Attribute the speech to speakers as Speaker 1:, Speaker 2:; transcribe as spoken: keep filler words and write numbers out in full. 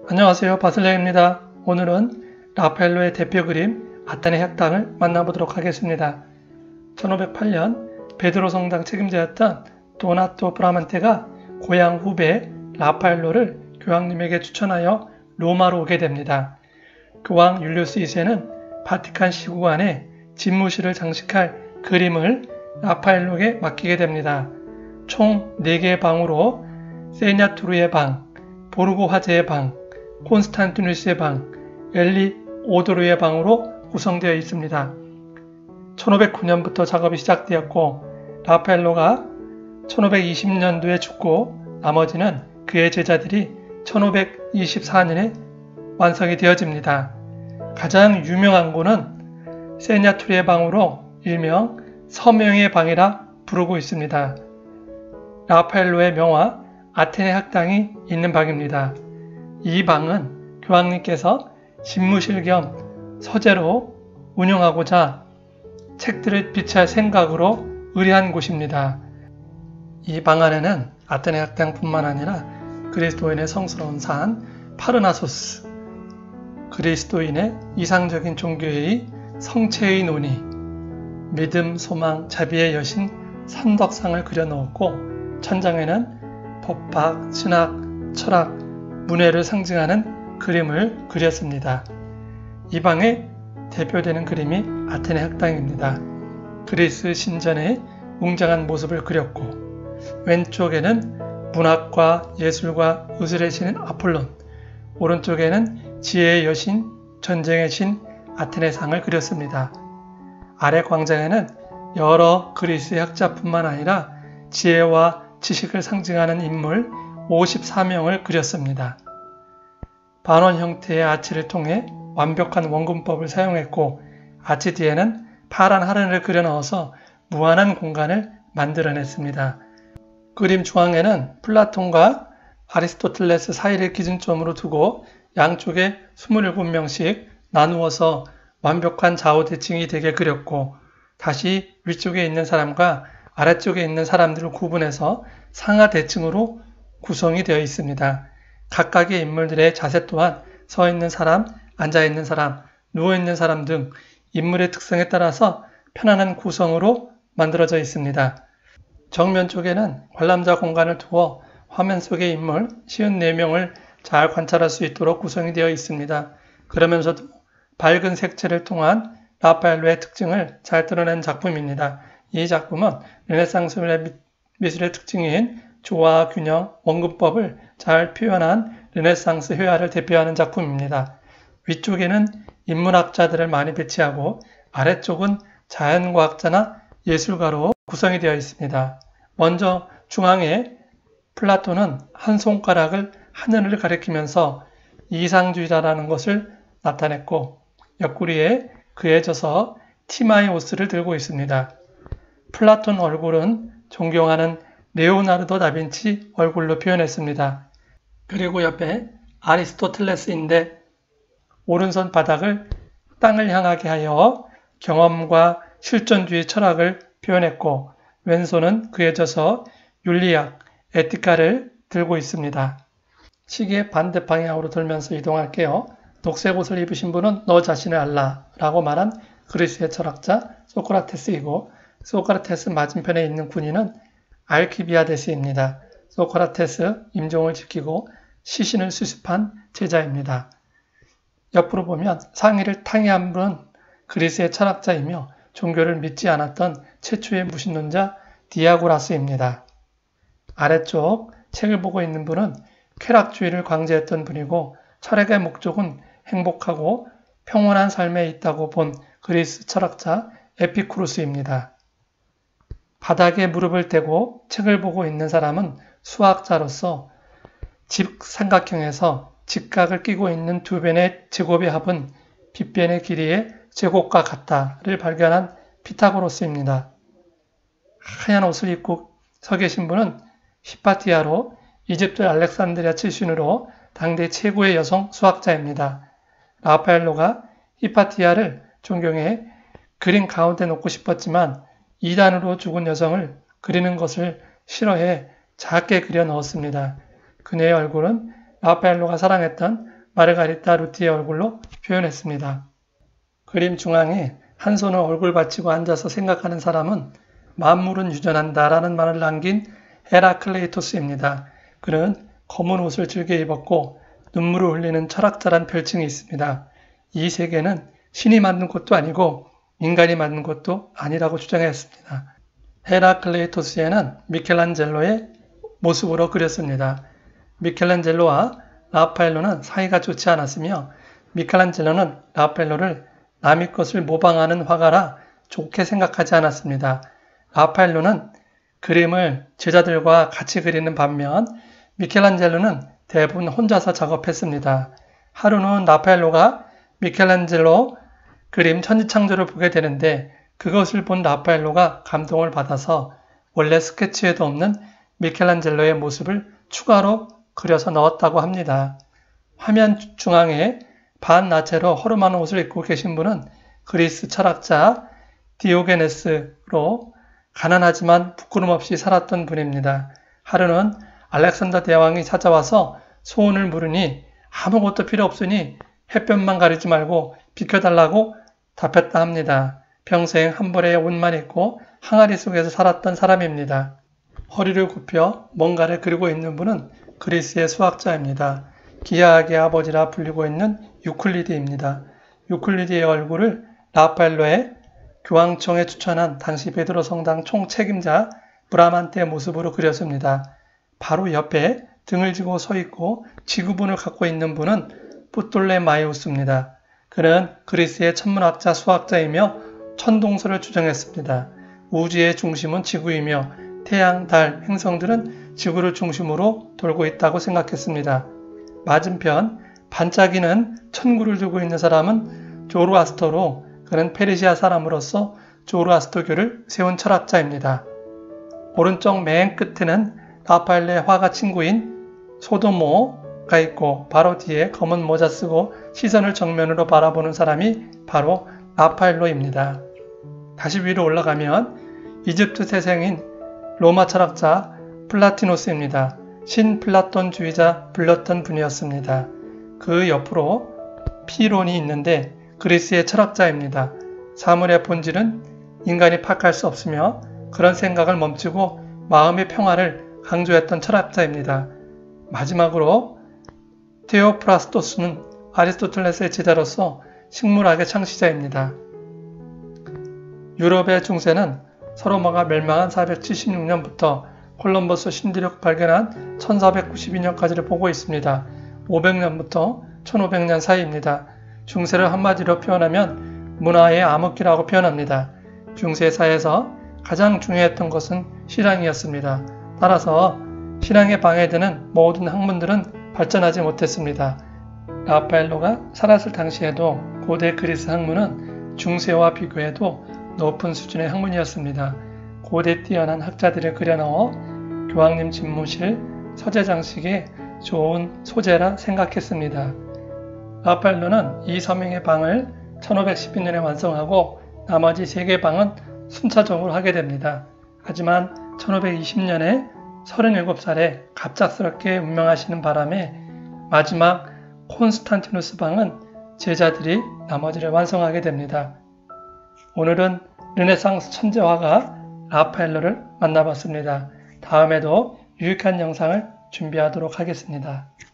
Speaker 1: 안녕하세요, 바슬레입니다. 오늘은 라파엘로의 대표 그림 아테네 학당을 만나보도록 하겠습니다. 천오백팔 년 베드로 성당 책임자였던 도나토 브라만테가 고향 후배 라파엘로를 교황님에게 추천하여 로마로 오게 됩니다. 교황 율리우스 이 세는 바티칸 시국안에 집무실을 장식할 그림을 라파엘로에게 맡기게 됩니다. 총 네 개의 방으로 세냐투르의 방, 보르고 화제의 방, 콘스탄티누스의 방, 엘리 오도르의 방으로 구성되어 있습니다. 천오백구 년부터 작업이 시작되었고 라파엘로가 천오백이십 년도에 죽고 나머지는 그의 제자들이 천오백이십사 년에 완성이 되어집니다. 가장 유명한 곳은 세냐투르의 방으로 일명 서명의 방이라 부르고 있습니다. 라파엘로의 명화 아테네 학당이 있는 방입니다. 이 방은 교황님께서 집무실 겸 서재로 운영하고자 책들을 비치할 생각으로 의뢰한 곳입니다. 이 방 안에는 아테네 학당뿐만 아니라 그리스도인의 성스러운 산 파르나소스, 그리스도인의 이상적인 종교의 성체의 논의, 믿음, 소망, 자비의 여신 선덕상을 그려놓았고 천장에는 법학, 신학, 철학, 문해를 상징하는 그림을 그렸습니다. 이 방에 대표되는 그림이 아테네 학당입니다. 그리스 신전의 웅장한 모습을 그렸고 왼쪽에는 문학과 예술과 의술의 신인 아폴론, 오른쪽에는 지혜의 여신, 전쟁의 신 아테네상을 그렸습니다. 아래 광장에는 여러 그리스의 학자뿐만 아니라 지혜와 지식을 상징하는 인물 오십사 명을 그렸습니다. 반원 형태의 아치를 통해 완벽한 원근법을 사용했고 아치 뒤에는 파란 하늘을 그려 넣어서 무한한 공간을 만들어냈습니다. 그림 중앙에는 플라톤과 아리스토텔레스 사이를 기준점으로 두고 양쪽에 이십칠 명씩 나누어서 완벽한 좌우 대칭이 되게 그렸고 다시 위쪽에 있는 사람과 아래쪽에 있는 사람들을 구분해서 상하 대칭으로 구성이 되어 있습니다. 각각의 인물들의 자세 또한 서 있는 사람, 앉아 있는 사람, 누워 있는 사람 등 인물의 특성에 따라서 편안한 구성으로 만들어져 있습니다. 정면 쪽에는 관람자 공간을 두어 화면 속의 인물 오십사 명을 잘 관찰할 수 있도록 구성이 되어 있습니다. 그러면서도 밝은 색채를 통한 라파엘로의 특징을 잘 드러낸 작품입니다. 이 작품은 르네상스 미술의 특징인 조화, 균형, 원근법을 잘 표현한 르네상스 회화를 대표하는 작품입니다. 위쪽에는 인문학자들을 많이 배치하고 아래쪽은 자연과학자나 예술가로 구성이 되어 있습니다. 먼저 중앙에 플라톤은 한 손가락을 하늘을 가리키면서 이상주의자라는 것을 나타냈고 옆구리에 그에 져서 티마이오스를 들고 있습니다. 플라톤 얼굴은 존경하는 레오나르도 다빈치 얼굴로 표현했습니다. 그리고 옆에 아리스토텔레스인데 오른손 바닥을 땅을 향하게 하여 경험과 실존주의 철학을 표현했고 왼손은 그에 져서 윤리학, 에티카를 들고 있습니다. 시계 반대 방향으로 돌면서 이동할게요. 녹색 옷을 입으신 분은 너 자신을 알라 라고 말한 그리스의 철학자 소크라테스이고 소크라테스 맞은편에 있는 군인은 알키비아데스입니다. 소크라테스 임종을 지키고 시신을 수습한 제자입니다. 옆으로 보면 상의를 탕해한 분은 그리스의 철학자이며 종교를 믿지 않았던 최초의 무신론자 디아고라스입니다. 아래쪽 책을 보고 있는 분은 쾌락주의를 강제했던 분이고 철학의 목적은 행복하고 평온한 삶에 있다고 본 그리스 철학자 에피쿠로스입니다. 바닥에 무릎을 대고 책을 보고 있는 사람은 수학자로서 직삼각형에서 직각을 끼고 있는 두 변의 제곱의 합은 빗변의 길이의 제곱과 같다를 발견한 피타고라스입니다. 하얀 옷을 입고 서 계신 분은 히파티아로 이집트 알렉산드리아 출신으로 당대 최고의 여성 수학자입니다. 라파엘로가 히파티아를 존경해 그림 가운데 놓고 싶었지만 이단으로 죽은 여성을 그리는 것을 싫어해 작게 그려 넣었습니다. 그녀의 얼굴은 라파엘로가 사랑했던 마르가리타 루티의 얼굴로 표현했습니다. 그림 중앙에 한 손을 얼굴 받치고 앉아서 생각하는 사람은 만물은 유전한다 라는 말을 남긴 헤라클레이토스입니다. 그는 검은 옷을 즐겨 입었고 눈물을 흘리는 철학자란 별칭이 있습니다. 이 세계는 신이 만든 것도 아니고 인간이 만든 것도 아니라고 주장했습니다. 헤라클레이토스에는 미켈란젤로의 모습으로 그렸습니다. 미켈란젤로와 라파엘로는 사이가 좋지 않았으며 미켈란젤로는 라파엘로를 남의 것을 모방하는 화가라 좋게 생각하지 않았습니다. 라파엘로는 그림을 제자들과 같이 그리는 반면 미켈란젤로는 대부분 혼자서 작업했습니다. 하루는 라파엘로가 미켈란젤로 그림 천지창조를 보게 되는데 그것을 본 라파엘로가 감동을 받아서 원래 스케치에도 없는 미켈란젤로의 모습을 추가로 그려서 넣었다고 합니다. 화면 중앙에 반나체로 허름한 옷을 입고 계신 분은 그리스 철학자 디오게네스로 가난하지만 부끄럼 없이 살았던 분입니다. 하루는 알렉산더 대왕이 찾아와서 소원을 물으니 아무것도 필요 없으니 햇볕만 가리지 말고 비켜달라고 답했다 합니다. 평생 한 벌의 옷만 입고 항아리 속에서 살았던 사람입니다. 허리를 굽혀 뭔가를 그리고 있는 분은 그리스의 수학자입니다. 기하학의 아버지라 불리고 있는 유클리드입니다. 유클리드의 얼굴을 라파엘로의 교황청에 추천한 당시 베드로 성당 총책임자 브라만테의 모습으로 그렸습니다. 바로 옆에 등을 지고 서 있고 지구본을 갖고 있는 분은 뿌톨레마이우스입니다. 그는 그리스의 천문학자 수학자이며 천동설을 주장했습니다. 우주의 중심은 지구이며 태양, 달, 행성들은 지구를 중심으로 돌고 있다고 생각했습니다. 맞은편 반짝이는 천구를 두고 있는 사람은 조르아스터로 그는 페르시아 사람으로서 조르아스터교를 세운 철학자입니다. 오른쪽 맨 끝에는 라파엘로의 화가 친구인 소도모가 있고 바로 뒤에 검은 모자 쓰고 시선을 정면으로 바라보는 사람이 바로 라파엘로입니다. 다시 위로 올라가면 이집트 태생인 로마 철학자 플라티노스입니다. 신플라톤주의자 불렸던 분이었습니다. 그 옆으로 피론이 있는데 그리스의 철학자입니다. 사물의 본질은 인간이 파악할 수 없으며 그런 생각을 멈추고 마음의 평화를 강조했던 철학자입니다. 마지막으로 테오프라스토스는 아리스토텔레스의 제자로서 식물학의 창시자입니다. 유럽의 중세는 서로마가 멸망한 사백칠십육 년부터 콜럼버스 신대륙 발견한 천사백구십이 년까지를 보고 있습니다. 오백 년부터 천오백 년 사이입니다. 중세를 한마디로 표현하면 문화의 암흑기라고 표현합니다. 중세사에서 가장 중요했던 것은 신앙이었습니다. 따라서 신앙에 방해되는 모든 학문들은 발전하지 못했습니다. 라파엘로가 살았을 당시에도 고대 그리스 학문은 중세와 비교해도 높은 수준의 학문이었습니다. 고대 뛰어난 학자들을 그려넣어 교황님 집무실, 서재 장식에 좋은 소재라 생각했습니다. 라파엘로는 이 서명의 방을 천오백십이 년에 완성하고 나머지 세 개 방은 순차적으로 하게 됩니다. 하지만 천오백이십 년에 서른일곱 살에 갑작스럽게 운명하시는 바람에 마지막 콘스탄티누스 방은 제자들이 나머지를 완성하게 됩니다. 오늘은 르네상스 천재화가 라파엘로를 만나봤습니다. 다음에도 유익한 영상을 준비하도록 하겠습니다.